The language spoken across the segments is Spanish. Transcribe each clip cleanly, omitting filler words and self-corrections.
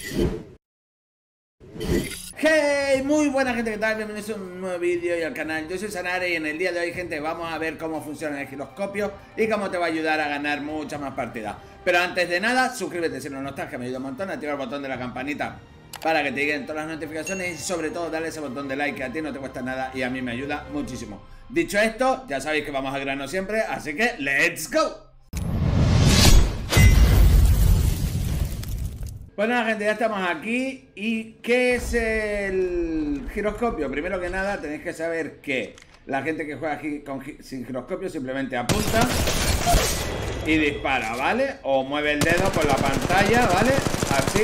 Hey, muy buena gente, ¿qué tal? Bienvenidos a un nuevo vídeo y al canal. Yo soy Sanare y en el día de hoy, gente, vamos a ver cómo funciona el giroscopio y cómo te va a ayudar a ganar muchas más partidas. Pero antes de nada, suscríbete si no estás, que me ayuda un montón. Activa el botón de la campanita para que te lleguen todas las notificaciones y sobre todo dale ese botón de like, que a ti no te cuesta nada y a mí me ayuda muchísimo. Dicho esto, ya sabéis que vamos al grano siempre, así que ¡let's go! Bueno, gente, ya estamos aquí. ¿Y qué es el giroscopio? Primero que nada, tenéis que saber que la gente que juega sin giroscopio simplemente apunta y dispara, ¿vale? O mueve el dedo por la pantalla, ¿vale? Así.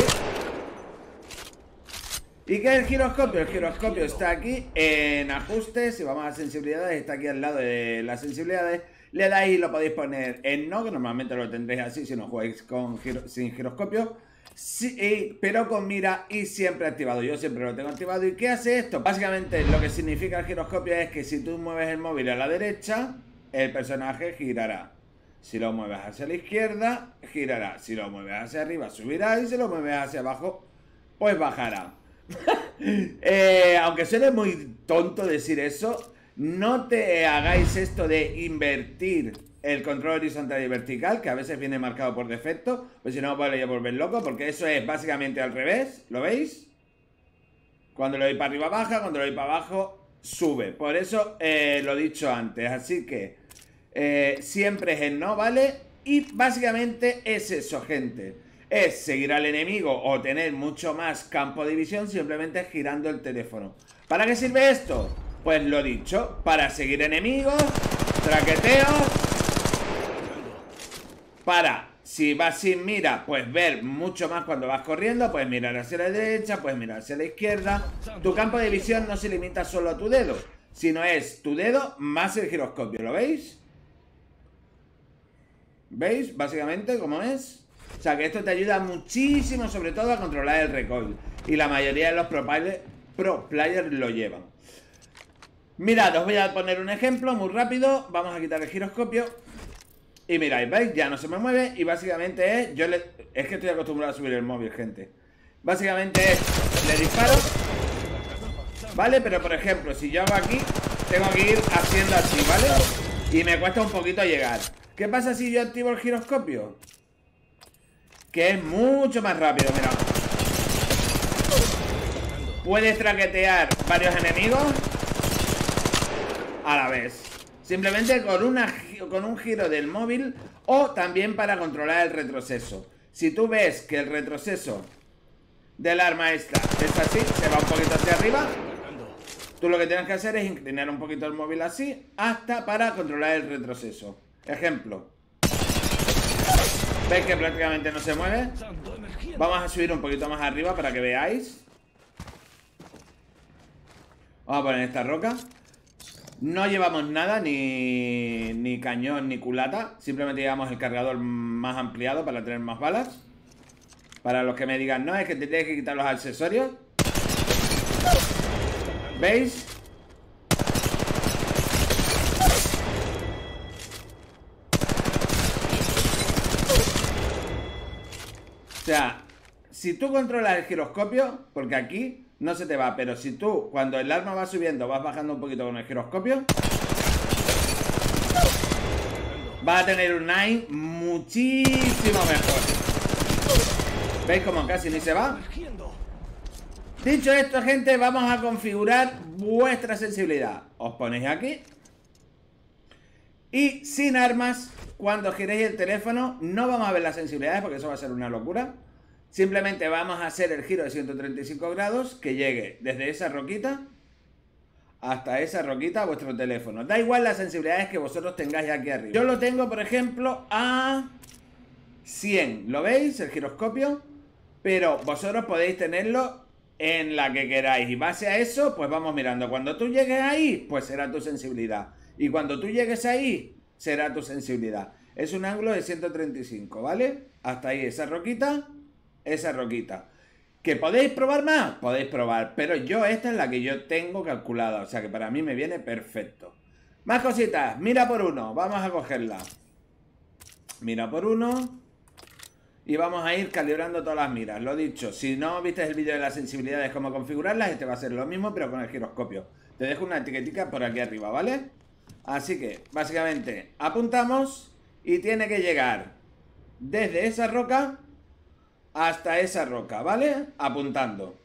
¿Y qué es el giroscopio? El giroscopio está aquí en ajustes y vamos a sensibilidades, está aquí al lado de las sensibilidades. Le dais y lo podéis poner en no, que normalmente lo tendréis así si no jugáis sin giroscopio. Sí, pero con mira y siempre activado. Yo siempre lo tengo activado. ¿Y qué hace esto? Básicamente lo que significa el giroscopio es que si tú mueves el móvil a la derecha, el personaje girará. Si lo mueves hacia la izquierda, girará. Si lo mueves hacia arriba, subirá. Y si lo mueves hacia abajo, pues bajará. Aunque suene muy tonto decir eso, no te hagáis esto de invertir el control horizontal y vertical, que a veces viene marcado por defecto, pues si no os vais a volver loco, porque eso es básicamente al revés, ¿lo veis? Cuando lo doy para arriba baja, cuando lo doy para abajo sube. Por eso lo he dicho antes, así que siempre es el no, ¿vale? Y básicamente es eso, gente. Es seguir al enemigo o tener mucho más campo de visión simplemente girando el teléfono. ¿Para qué sirve esto? Pues lo dicho, para seguir enemigos, traqueteos. Para, si vas sin mira, pues ver mucho más cuando vas corriendo. Puedes mirar hacia la derecha, puedes mirar hacia la izquierda. Tu campo de visión no se limita solo a tu dedo, sino es tu dedo más el giroscopio, ¿lo veis? ¿Veis? Básicamente cómo es. O sea que esto te ayuda muchísimo, sobre todo a controlar el recoil. Y la mayoría de los pro players lo llevan. Mirad, os voy a poner un ejemplo muy rápido. Vamos a quitar el giroscopio. Y miráis, ¿veis? Ya no se me mueve. Y básicamente es... es que estoy acostumbrado a subir el móvil, gente. Básicamente es... le disparo, ¿vale? Pero por ejemplo, si yo hago aquí, tengo que ir haciendo así, ¿vale? Y me cuesta un poquito llegar. ¿Qué pasa si yo activo el giroscopio? Que es mucho más rápido, mira. Puedes traquetear varios enemigos a la vez. Simplemente con un giro del móvil, o también para controlar el retroceso. Si tú ves que el retroceso del arma esta es así, se va un poquito hacia arriba, tú lo que tienes que hacer es inclinar un poquito el móvil así, hasta para controlar el retroceso. Ejemplo. ¿Veis que prácticamente no se mueve? Vamos a subir un poquito más arriba para que veáis. Vamos a poner esta roca. No llevamos nada, ni cañón ni culata. Simplemente llevamos el cargador más ampliado para tener más balas. Para los que me digan, no, es que te tienes que quitar los accesorios. ¿Veis? O sea, si tú controlas el giroscopio, porque aquí no se te va, pero si tú, cuando el arma va subiendo, vas bajando un poquito con el giroscopio, vas a tener un aim muchísimo mejor. ¿Veis como casi ni se va? Dicho esto, gente, vamos a configurar vuestra sensibilidad. Os ponéis aquí. Y sin armas, cuando giréis el teléfono, no vamos a ver las sensibilidades porque eso va a ser una locura. Simplemente vamos a hacer el giro de 135 grados que llegue desde esa roquita hasta esa roquita a vuestro teléfono. Da igual las sensibilidades que vosotros tengáis aquí arriba. Yo lo tengo, por ejemplo, a 100. ¿Lo veis? El giroscopio. Pero vosotros podéis tenerlo en la que queráis. Y base a eso, pues vamos mirando. Cuando tú llegues ahí, pues será tu sensibilidad. Y cuando tú llegues ahí, será tu sensibilidad. Es un ángulo de 135, ¿vale? Hasta ahí esa roquita. Esa roquita. ¿Que podéis probar más? Podéis probar, pero yo esta es la que yo tengo calculada, o sea que para mí me viene perfecto. Más cositas, mira por uno, vamos a cogerla. Mira por uno. y vamos a ir calibrando todas las miras. Lo dicho, si no viste el vídeo de las sensibilidades, cómo configurarlas, este va a ser lo mismo, pero con el giroscopio. Te dejo una etiquetita por aquí arriba, ¿vale? Así que, básicamente, apuntamos y tiene que llegar desde esa roca hasta esa roca, ¿vale? Apuntando.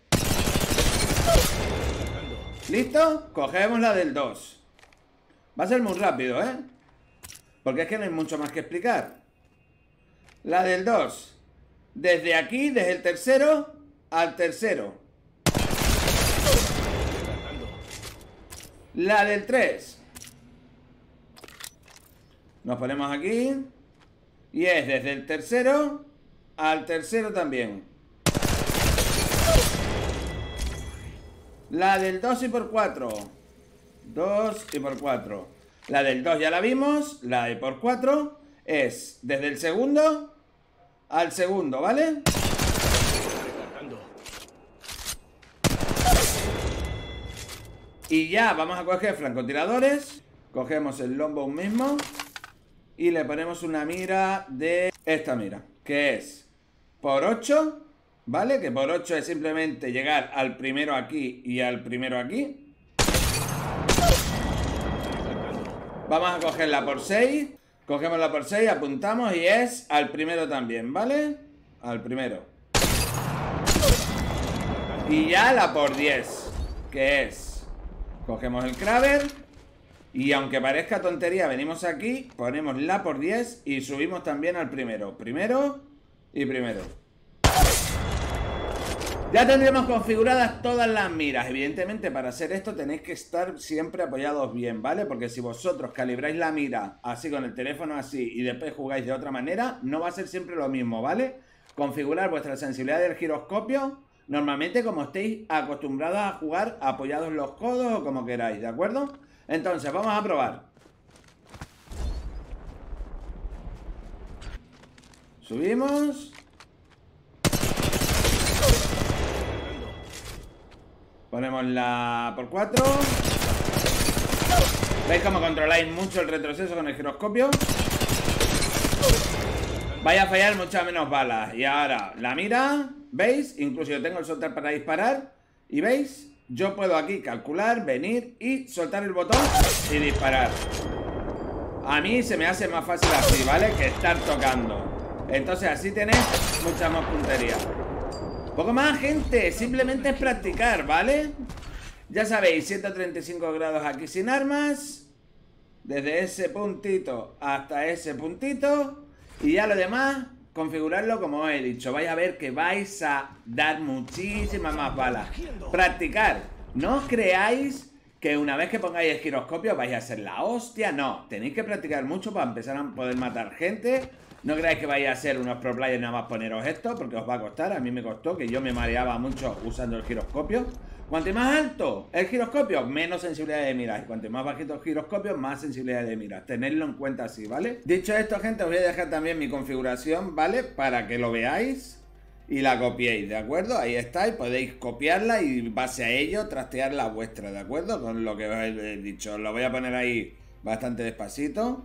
¿Listo? Cogemos la del 2. Va a ser muy rápido, ¿eh? Porque es que no hay mucho más que explicar. La del 2. Desde aquí, desde el tercero al tercero. La del 3. Nos ponemos aquí. Y es desde el tercero al tercero también. La del 2 y por 4. 2 y por 4. La del 2 ya la vimos. La de por 4 es desde el segundo al segundo, ¿vale? Y ya vamos a coger francotiradores. Cogemos el longbow mismo y le ponemos una mira de esta mira, que es por 8, ¿vale? Que por 8 es simplemente llegar al primero aquí y al primero aquí. Vamos a cogerla por 6. Cogemos la por 6, apuntamos y es al primero también, ¿vale? Al primero. Y ya la por 10, que es... Cogemos el Kraber y aunque parezca tontería, venimos aquí, ponemos la por 10 y subimos también al primero. Primero y primero. Ya tendremos configuradas todas las miras. Evidentemente, para hacer esto tenéis que estar siempre apoyados bien, ¿vale? Porque si vosotros calibráis la mira así con el teléfono así y después jugáis de otra manera, no va a ser siempre lo mismo, ¿vale? Configurar vuestra sensibilidad del giroscopio normalmente como estéis acostumbrados a jugar apoyados en los codos o como queráis, ¿de acuerdo? Entonces, vamos a probar. Subimos. Ponemos la por 4. ¿Veis cómo controláis mucho el retroceso con el giroscopio? Vais a fallar muchas menos balas. Y ahora, la mira, ¿veis? Incluso yo tengo el soltar para disparar. ¿Y veis? Yo puedo aquí calcular, venir y soltar el botón y disparar. A mí se me hace más fácil así, ¿vale? Que estar tocando. Entonces así tenéis mucha más puntería. Poco más, gente, simplemente es practicar, ¿vale? Ya sabéis, 135 grados aquí sin armas. Desde ese puntito hasta ese puntito. Y ya lo demás, configurarlo como os he dicho. Vais a ver que vais a dar muchísimas más balas. Practicar. No os creáis que una vez que pongáis el giroscopio vais a ser la hostia. No, tenéis que practicar mucho para empezar a poder matar gente. No creáis que vais a ser unos pro players nada más poneros esto, porque os va a costar. A mí me costó, que yo me mareaba mucho usando el giroscopio. Cuanto más alto el giroscopio, menos sensibilidad de miras. Y cuanto más bajito el giroscopio, más sensibilidad de miras. Tenedlo en cuenta así, ¿vale? Dicho esto, gente, os voy a dejar también mi configuración, ¿vale? Para que lo veáis y la copiéis, ¿de acuerdo? Ahí está, y podéis copiarla y base a ello trastear la vuestra, ¿de acuerdo? Con lo que os he dicho. Os lo voy a poner ahí bastante despacito.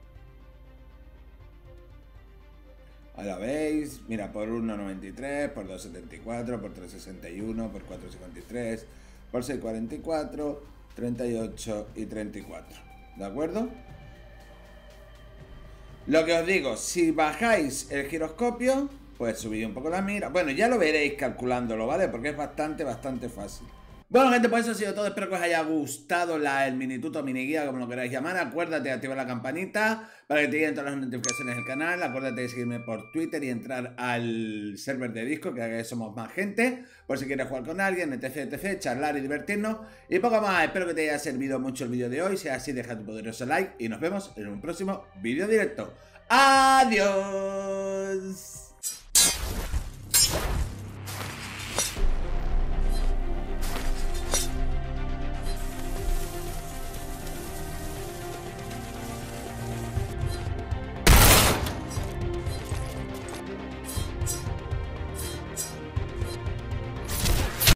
Ahí la veis, mira, por 1.93, por 2.74, por 3.61, por 4.53, por 6.44, 38 y 34. ¿De acuerdo? Lo que os digo, si bajáis el giroscopio, pues subid un poco la mira. Bueno, ya lo veréis calculándolo, ¿vale? Porque es bastante fácil. Bueno, gente, pues eso ha sido todo. Espero que os haya gustado el minituto, mini guía, como lo queráis llamar. Acuérdate de activar la campanita para que te lleguen todas las notificaciones del canal. Acuérdate de seguirme por Twitter y entrar al server de Discord, que cada vez somos más gente. Por si quieres jugar con alguien, etc, charlar y divertirnos. Y poco más. Espero que te haya servido mucho el vídeo de hoy. Si es así, deja tu poderoso like y nos vemos en un próximo vídeo directo. ¡Adiós!